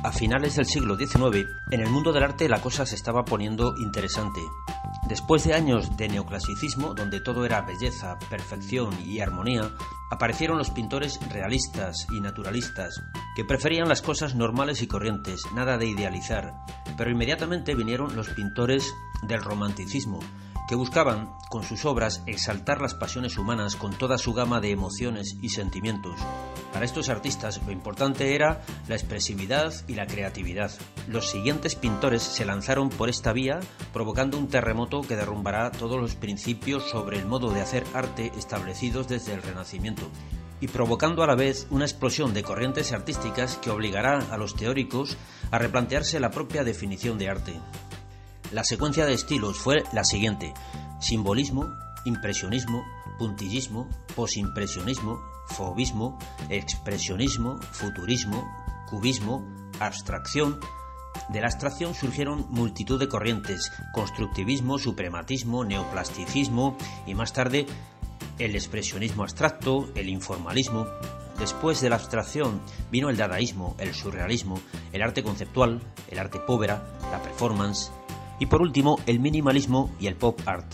A finales del siglo XIX, en el mundo del arte la cosa se estaba poniendo interesante. Después de años de neoclasicismo, donde todo era belleza, perfección y armonía, aparecieron los pintores realistas y naturalistas, que preferían las cosas normales y corrientes, nada de idealizar. Pero inmediatamente vinieron los pintores del romanticismo, que buscaban, con sus obras, exaltar las pasiones humanas con toda su gama de emociones y sentimientos. Para estos artistas lo importante era la expresividad y la creatividad. Los siguientes pintores se lanzaron por esta vía, provocando un terremoto que derrumbará todos los principios sobre el modo de hacer arte establecidos desde el Renacimiento, y provocando a la vez una explosión de corrientes artísticas que obligará a los teóricos a replantearse la propia definición de arte. La secuencia de estilos fue la siguiente: simbolismo, impresionismo, puntillismo, posimpresionismo, fauvismo, expresionismo, futurismo, cubismo, abstracción. De la abstracción surgieron multitud de corrientes: constructivismo, suprematismo, neoplasticismo y más tarde el expresionismo abstracto, el informalismo. Después de la abstracción vino el dadaísmo, el surrealismo, el arte conceptual, el arte povera, la performance y por último el minimalismo y el pop art.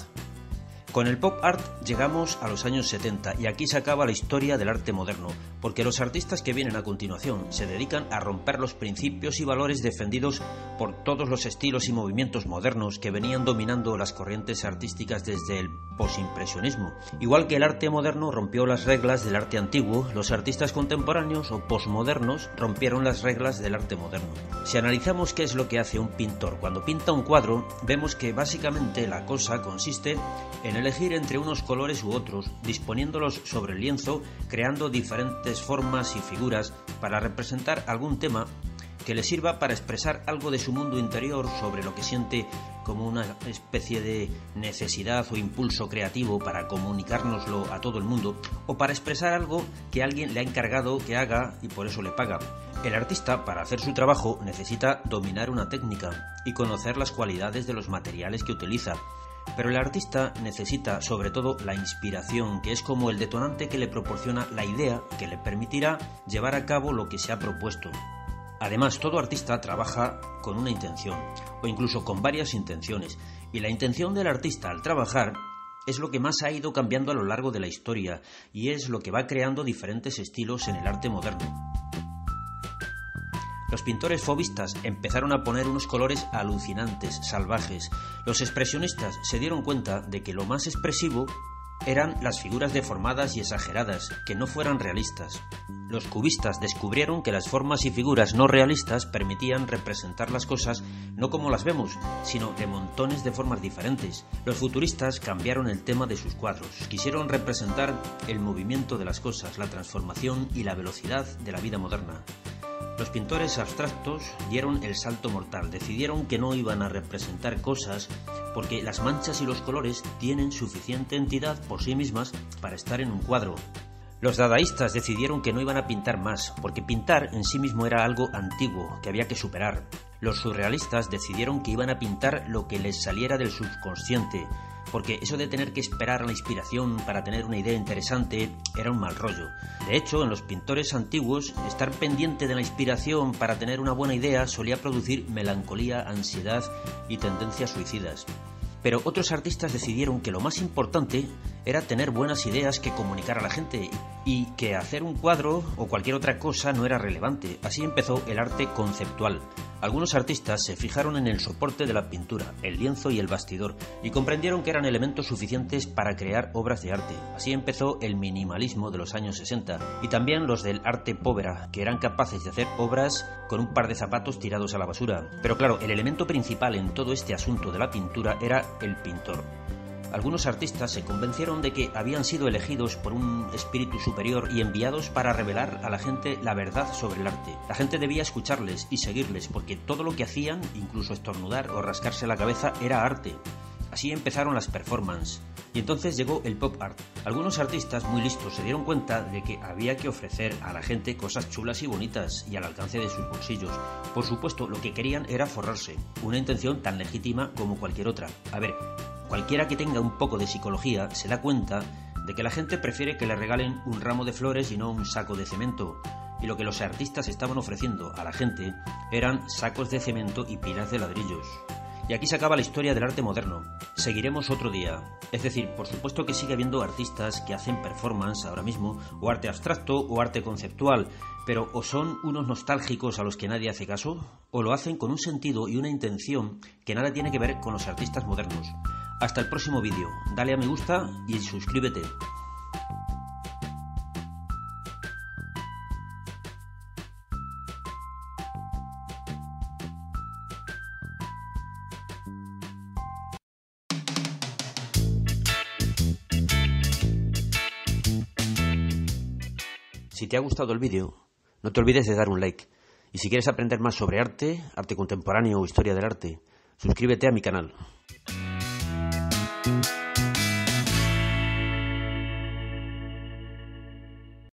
Con el pop art llegamos a los años 70 y aquí se acaba la historia del arte moderno, porque los artistas que vienen a continuación se dedican a romper los principios y valores defendidos por todos los estilos y movimientos modernos que venían dominando las corrientes artísticas desde el posimpresionismo. Igual que el arte moderno rompió las reglas del arte antiguo, los artistas contemporáneos o posmodernos rompieron las reglas del arte moderno. Si analizamos qué es lo que hace un pintor cuando pinta un cuadro, vemos que básicamente la cosa consiste en elegir entre unos colores u otros, disponiéndolos sobre el lienzo, creando diferentes formas y figuras para representar algún tema que le sirva para expresar algo de su mundo interior sobre lo que siente, como una especie de necesidad o impulso creativo para comunicárnoslo a todo el mundo, o para expresar algo que alguien le ha encargado que haga y por eso le paga. El artista, para hacer su trabajo, necesita dominar una técnica y conocer las cualidades de los materiales que utiliza. Pero el artista necesita sobre todo la inspiración, que es como el detonante que le proporciona la idea que le permitirá llevar a cabo lo que se ha propuesto. Además, todo artista trabaja con una intención, o incluso con varias intenciones, y la intención del artista al trabajar es lo que más ha ido cambiando a lo largo de la historia, y es lo que va creando diferentes estilos en el arte moderno. Los pintores fauvistas empezaron a poner unos colores alucinantes, salvajes. Los expresionistas se dieron cuenta de que lo más expresivo eran las figuras deformadas y exageradas, que no fueran realistas. Los cubistas descubrieron que las formas y figuras no realistas permitían representar las cosas no como las vemos, sino de montones de formas diferentes. Los futuristas cambiaron el tema de sus cuadros. Quisieron representar el movimiento de las cosas, la transformación y la velocidad de la vida moderna. Los pintores abstractos dieron el salto mortal, decidieron que no iban a representar cosas porque las manchas y los colores tienen suficiente entidad por sí mismas para estar en un cuadro. Los dadaístas decidieron que no iban a pintar más, porque pintar en sí mismo era algo antiguo, que había que superar. Los surrealistas decidieron que iban a pintar lo que les saliera del subconsciente, porque eso de tener que esperar a la inspiración para tener una idea interesante era un mal rollo. De hecho, en los pintores antiguos, estar pendiente de la inspiración para tener una buena idea solía producir melancolía, ansiedad y tendencias suicidas. Pero otros artistas decidieron que lo más importante era tener buenas ideas que comunicar a la gente y que hacer un cuadro o cualquier otra cosa no era relevante. Así empezó el arte conceptual. Algunos artistas se fijaron en el soporte de la pintura, el lienzo y el bastidor, y comprendieron que eran elementos suficientes para crear obras de arte. Así empezó el minimalismo de los años 60 y también los del arte povera, que eran capaces de hacer obras con un par de zapatos tirados a la basura. Pero claro, el elemento principal en todo este asunto de la pintura era el pintor. Algunos artistas se convencieron de que habían sido elegidos por un espíritu superior y enviados para revelar a la gente la verdad sobre el arte. La gente debía escucharles y seguirles porque todo lo que hacían, incluso estornudar o rascarse la cabeza, era arte. Así empezaron las performances. Y entonces llegó el pop art. Algunos artistas muy listos se dieron cuenta de que había que ofrecer a la gente cosas chulas y bonitas y al alcance de sus bolsillos. Por supuesto, lo que querían era forrarse, una intención tan legítima como cualquier otra. A ver, cualquiera que tenga un poco de psicología se da cuenta de que la gente prefiere que le regalen un ramo de flores y no un saco de cemento, y lo que los artistas estaban ofreciendo a la gente eran sacos de cemento y pilas de ladrillos. Y aquí se acaba la historia del arte moderno. Seguiremos otro día. Es decir, por supuesto que sigue habiendo artistas que hacen performance ahora mismo, o arte abstracto, o arte conceptual, pero o son unos nostálgicos a los que nadie hace caso, o lo hacen con un sentido y una intención que nada tiene que ver con los artistas modernos. Hasta el próximo vídeo. Dale a me gusta y suscríbete. Si te ha gustado el vídeo, no te olvides de dar un like. Y si quieres aprender más sobre arte, arte contemporáneo o historia del arte, suscríbete a mi canal.